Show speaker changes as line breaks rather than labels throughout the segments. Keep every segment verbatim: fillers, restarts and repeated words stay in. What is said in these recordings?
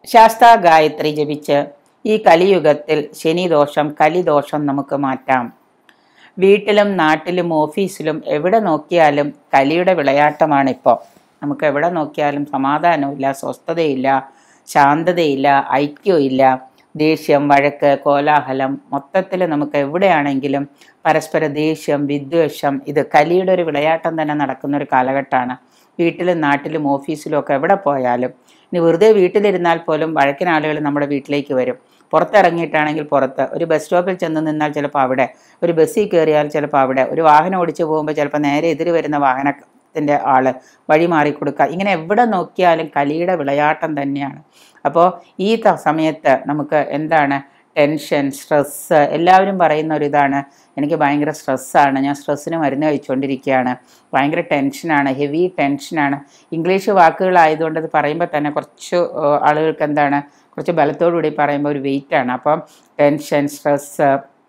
ശാസ്താ ഗായത്രി ജപിച്ച് ഈ കലിയുഗത്തിൽ ശനിദോഷം കലിദോഷം നമുക്ക് മാറ്റാം. വീട്ടിലും നാട്ടിലും ഓഫീസിലും എവിടെ നോക്കിയാലും കലിയുടെ വിളയാട്ടമാണിപ്പോൾ. നമുക്ക് എവിടെ നോക്കിയാലും സമാധാനമില്ല, സ്വസ്ഥതയില്ല, ശാന്തതയില്ല, ഐക്യമില്ല, ദേഷ്യം, വഴക്ക്, കോലാഹലം, മൊത്തത്തിൽ നമുക്ക് എവിടെയാണെങ്കിലും പരസ്പര ദേഷ്യം, വിദ്വേഷം, ഇത് കലിയുടെ ഒരു വിളയാട്ടം തന്നെ നടക്കുന്ന ഒരു കാലഘട്ടമാണ്. വീട്ടിലും നാട്ടിലും ഓഫീസിലും ഒക്കെ എവിടെ പോയാലും, ഇനി വെറുതെ വീട്ടിലിരുന്നാൽ പോലും വഴക്കിന് ആളുകൾ നമ്മുടെ വീട്ടിലേക്ക് വരും. പുറത്തിറങ്ങിയിട്ടാണെങ്കിൽ പുറത്ത്, ഒരു ബസ് സ്റ്റോപ്പിൽ ചെന്ന് നിന്നാൽ ചിലപ്പോൾ അവിടെ, ഒരു ബസ്സിൽ കയറിയാൽ ചിലപ്പോൾ അവിടെ, ഒരു വാഹനം ഓടിച്ചു പോകുമ്പോൾ ചിലപ്പോൾ നേരെ എതിര് വരുന്ന വാഹനത്തിൻ്റെ ആള് വഴി മാറിക്കൊടുക്കുക. ഇങ്ങനെ എവിടെ നോക്കിയാലും കലിയുടെ വിളയാട്ടം തന്നെയാണ്. അപ്പോൾ ഈ സമയത്ത് നമുക്ക് എന്താണ് ടെൻഷൻ, സ്ട്രെസ്സ്, എല്ലാവരും പറയുന്ന ഒരു ഇതാണ്, എനിക്ക് ഭയങ്കര സ്ട്രെസ്സാണ്, ഞാൻ സ്ട്രെസ്സിന് മരുന്ന് കഴിച്ചുകൊണ്ടിരിക്കുകയാണ്, ഭയങ്കര ടെൻഷനാണ്, ഹെവി ടെൻഷനാണ്. ഇംഗ്ലീഷ് വാക്കുകളായതുകൊണ്ട് അത് പറയുമ്പോൾ തന്നെ കുറച്ച് ആളുകൾക്ക് എന്താണ് കുറച്ച് ബലത്തോടുകൂടി പറയുമ്പോൾ ഒരു വെയിറ്റാണ്. അപ്പം ടെൻഷൻ, സ്ട്രെസ്സ്,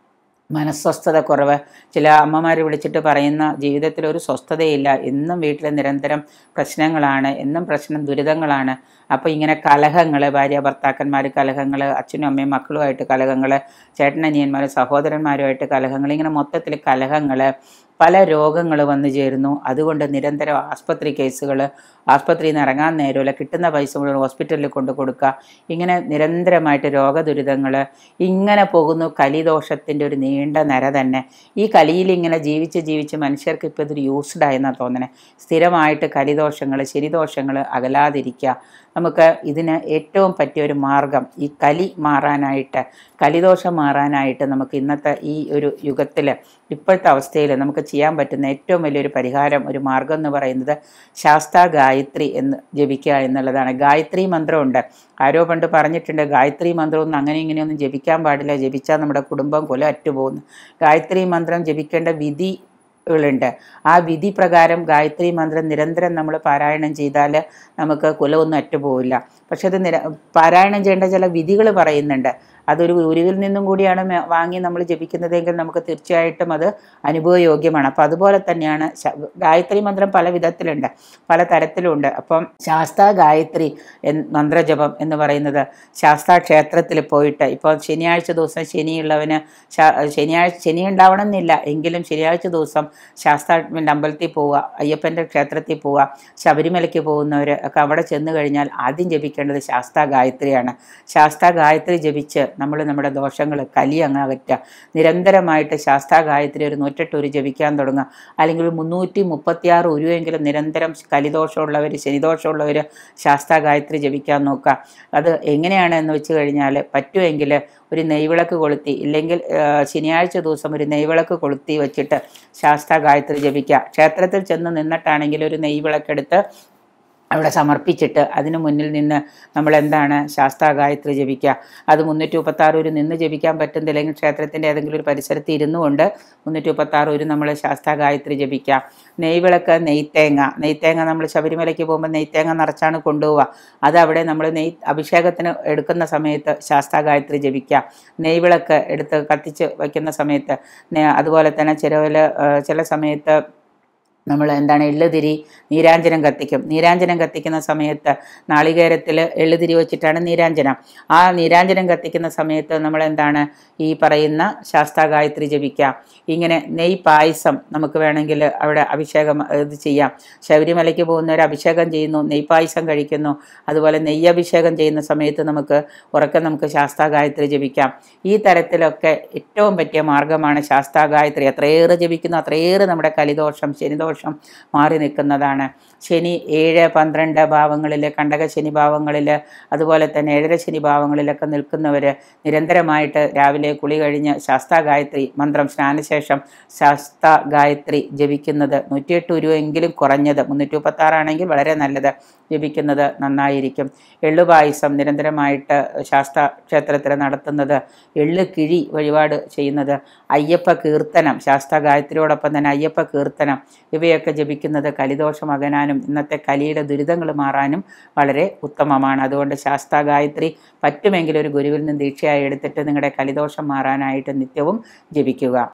മനസ്വസ്ഥത കുറവ്. ചില അമ്മമാർ വിളിച്ചിട്ട് പറയുന്ന ജീവിതത്തിൽ ഒരു സ്വസ്ഥതയില്ല, എന്നും വീട്ടിൽ നിരന്തരം പ്രശ്നങ്ങളാണ്, എന്നും പ്രശ്നം ദുരിതങ്ങളാണ്. അപ്പോൾ ഇങ്ങനെ കലഹങ്ങൾ, ഭാര്യ ഭർത്താക്കന്മാർ കലഹങ്ങൾ, അച്ഛനും അമ്മയും മക്കളുമായിട്ട് കലഹങ്ങൾ, ചേട്ടനനിയന്മാർ സഹോദരന്മാരുമായിട്ട് കലഹങ്ങൾ, ഇങ്ങനെ മൊത്തത്തിൽ കലഹങ്ങൾ, പല രോഗങ്ങൾ വന്നു ചേരുന്നു. അതുകൊണ്ട് നിരന്തരം ആസ്പത്രി കേസുകൾ, ആസ്പത്രിയിൽ നിന്ന് ഇറങ്ങാൻ നേരമില്ല, കിട്ടുന്ന പൈസ മുഴുവൻ ഹോസ്പിറ്റലിൽ കൊണ്ട് കൊടുക്കുക, ഇങ്ങനെ നിരന്തരമായിട്ട് രോഗദുരിതങ്ങൾ, ഇങ്ങനെ പോകുന്നു. കലിദോഷത്തിൻ്റെ ഒരു നീണ്ട നിര തന്നെ. ഈ കലിയിൽ ഇങ്ങനെ ജീവിച്ച് ജീവിച്ച് മനുഷ്യർക്ക് ഇപ്പോൾ ഇതൊരു യൂസ്ഡ് ആയെന്നാണ് തോന്നുന്നത്. സ്ഥിരമായിട്ട് കലിദോഷങ്ങൾ, ശനിദോഷങ്ങൾ അകലാതിരിക്കുക. നമുക്ക് ഇതിന് ഏറ്റവും പറ്റിയൊരു മാർഗം, ഈ കലി മാറാനായിട്ട്, കലിദോഷം മാറാനായിട്ട് നമുക്ക് ഇന്നത്തെ ഈ ഒരു യുഗത്തിൽ, ഇപ്പോഴത്തെ അവസ്ഥയിൽ നമുക്ക് ചെയ്യാൻ പറ്റുന്ന ഏറ്റവും വലിയൊരു പരിഹാരം, ഒരു മാർഗം എന്ന് പറയുന്നത് ശാസ്താ ഗായത്രി എന്ന് ജപിക്കുക എന്നുള്ളതാണ്. ഗായത്രി മന്ത്രമുണ്ട്. ആരോ പണ്ട് പറഞ്ഞിട്ടുണ്ട്, ഗായത്രി മന്ത്രമൊന്നും അങ്ങനെ ഇങ്ങനെയൊന്നും ജപിക്കാൻ പാടില്ല, ജപിച്ചാൽ നമ്മുടെ കുടുംബം കുല അറ്റുപോകുന്നു. ഗായത്രി മന്ത്രം ജപിക്കേണ്ട വിധി ുണ്ട്. ആ വിധി പ്രകാരം ഗായത്രി മന്ത്രം നിരന്തരം നമ്മൾ പാരായണം ചെയ്താൽ നമുക്ക് കുലമൊന്നും അറ്റുപോവില്ല. പക്ഷെ അത് നിര പാരായണം ചെയ്യേണ്ട ചില വിധികൾ പറയുന്നുണ്ട്. അതൊരു ഗുരുവിൽ നിന്നും കൂടിയാണ് വാങ്ങി നമ്മൾ ജപിക്കുന്നതെങ്കിൽ നമുക്ക് തീർച്ചയായിട്ടും അത് അനുഭവയോഗ്യമാണ്. അപ്പം അതുപോലെ തന്നെയാണ് ഗായത്രി മന്ത്രം പല വിധത്തിലുണ്ട്, പല തരത്തിലുണ്ട്. അപ്പം ശാസ്താ ഗായത്രി മന്ത്രജപം എന്ന് പറയുന്നത് ശാസ്താ ക്ഷേത്രത്തിൽ പോയിട്ട്, ഇപ്പോൾ ശനിയാഴ്ച ദിവസം ശനിയുള്ളവന് ശനിയാഴ്ച ശനി ഉണ്ടാവണം എന്നില്ല, എങ്കിലും ശനിയാഴ്ച ദിവസം ശാസ്താവിൻ്റെ അമ്പലത്തിൽ പോവുക, അയ്യപ്പൻ്റെ ക്ഷേത്രത്തിൽ പോവുക, ശബരിമലയ്ക്ക് പോകുന്നവർ ഒക്കെ അവിടെ ചെന്ന് കഴിഞ്ഞാൽ ആദ്യം ജപിക്കേണ്ടത് ശാസ്താ ഗായത്രിയാണ്. ശാസ്താ ഗായത്രി ജപിച്ച് നമ്മൾ നമ്മുടെ ദോഷങ്ങൾ, കലി അങ്ങ് അകറ്റുക. നിരന്തരമായിട്ട് ശാസ്താ ഗായത്രി ഒരു നൂറ്റെട്ട് ഉരു ജപിക്കാൻ തുടങ്ങുക. അല്ലെങ്കിൽ ഒരു മുന്നൂറ്റി മുപ്പത്തി ആറ് ഉരുവെങ്കിലും നിരന്തരം കലിദോഷമുള്ളവർ, ശനിദോഷമുള്ളവർ ശാസ്താ ഗായത്രി ജപിക്കാൻ നോക്കുക. അത് എങ്ങനെയാണ് എന്ന് വെച്ച് കഴിഞ്ഞാൽ, പറ്റുമെങ്കിൽ ഒരു നെയ്വിളക്ക് കൊളുത്തി, ഇല്ലെങ്കിൽ ശനിയാഴ്ച ദിവസം ഒരു നെയ്വിളക്ക് കൊളുത്തി വെച്ചിട്ട് ശാസ്താ ഗായത്രി ജപിക്കുക. ക്ഷേത്രത്തിൽ ചെന്ന് നിന്നിട്ടാണെങ്കിൽ ഒരു നെയ്വിളക്കെടുത്ത് അവിടെ സമർപ്പിച്ചിട്ട് അതിന് മുന്നിൽ നിന്ന് നമ്മൾ എന്താണ് ശാസ്താ ഗായത്രി ജപിക്കുക. അത് മുന്നൂറ്റി മുപ്പത്താറ് ഒരു നിന്ന് ജപിക്കാൻ പറ്റുന്നില്ലെങ്കിൽ ക്ഷേത്രത്തിൻ്റെ ഏതെങ്കിലും ഒരു പരിസരത്ത് ഇരുന്നു കൊണ്ട് മുന്നൂറ്റി മുപ്പത്താറ് ഒരു നമ്മൾ ശാസ്താ ഗായത്രി ജപിക്കുക. നെയ്വിളക്ക്, നെയ്ത്തേങ്ങ, നെയ്ത്തേങ്ങ നമ്മൾ ശബരിമലയ്ക്ക് പോകുമ്പോൾ നെയ്ത്തേങ്ങ നിറച്ചാണ് കൊണ്ടുപോവുക. അത് അവിടെ നമ്മൾ നെയ് അഭിഷേകത്തിന് എടുക്കുന്ന സമയത്ത് ശാസ്താ ഗായത്രി ജപിക്കുക. നെയ്വിളക്ക് എടുത്ത് കത്തിച്ച് വയ്ക്കുന്ന സമയത്ത്, അതുപോലെ തന്നെ ചില ചില സമയത്ത് നമ്മൾ എന്താണ് എള്ളുതിരി, നീരാഞ്ജനം കത്തിക്കും. നീരാഞ്ജനം കത്തിക്കുന്ന സമയത്ത് നാളികേരത്തിൽ എള്ളുതിരി വെച്ചിട്ടാണ് നീരാഞ്ജനം. ആ നീരാഞ്ജനം കത്തിക്കുന്ന സമയത്ത് നമ്മൾ എന്താണ് ഈ പറയുന്ന ശാസ്താ ഗായത്രി ജപിക്കുക. ഇങ്ങനെ നെയ് പായസം നമുക്ക് വേണമെങ്കിൽ അവിടെ അഭിഷേകം ഇത് ചെയ്യാം. ശബരിമലയ്ക്ക് പോകുന്നവർ അഭിഷേകം ചെയ്യുന്നു, നെയ് പായസം കഴിക്കുന്നു. അതുപോലെ നെയ്യഭിഷേകം ചെയ്യുന്ന സമയത്ത് നമുക്ക് ഉറക്കം നമുക്ക് ശാസ്താ ഗായത്രി ജപിക്കാം. ഈ തരത്തിലൊക്കെ ഏറ്റവും പറ്റിയ മാർഗമാണ് ശാസ്താ ഗായത്രി. അത്രയേറെ ജപിക്കുന്നു, അത്രയേറെ നമ്മുടെ കലിദോഷം, ശനിദോഷം മാറി നിൽക്കുന്നതാണ്. ശനി ഏഴ് പന്ത്രണ്ട് ഭാവങ്ങളിൽ, കണ്ടക ശനി ഭാവങ്ങളിൽ, അതുപോലെ തന്നെ ഏഴര ശനി ഭാവങ്ങളിലൊക്കെ നിൽക്കുന്നവർ നിരന്തരമായിട്ട് രാവിലെ കുളി കഴിഞ്ഞ് ശാസ്താ ഗായത്രി മന്ത്രം സ്നാനശേഷം ശാസ്താ ഗായത്രി ജപിക്കുന്നത് നൂറ്റിയെട്ട് ഉരുവെങ്കിലും കുറഞ്ഞത്, മുന്നൂറ്റി മുപ്പത്താറാണെങ്കിൽ വളരെ നല്ലത്, ജപിക്കുന്നത് നന്നായിരിക്കും. എള്ളുപായസം നിരന്തരമായിട്ട് ശാസ്താ ക്ഷേത്രത്തിൽ നടത്തുന്നത്, എള്ള് കിഴി വഴിപാട് ചെയ്യുന്നത്, അയ്യപ്പ കീർത്തനം, ശാസ്താ ഗായത്രിയോടൊപ്പം തന്നെ അയ്യപ്പ കീർത്തനം, ഇവയൊക്കെ ജപിക്കുന്നത് കലിദോഷം അകനാനും ഇന്നത്തെ കലിയുടെ ദുരിതങ്ങൾ മാറാനും വളരെ ഉത്തമമാണ്. അതുകൊണ്ട് ശാസ്താ ഗായത്രി പറ്റുമെങ്കിൽ ഒരു ഗുരുവിൽ നിന്ന് ദീക്ഷയായി എടുത്തിട്ട് നിങ്ങളുടെ കലിദോഷം മാറാനായിട്ട് നിത്യവും ജപിക്കുക.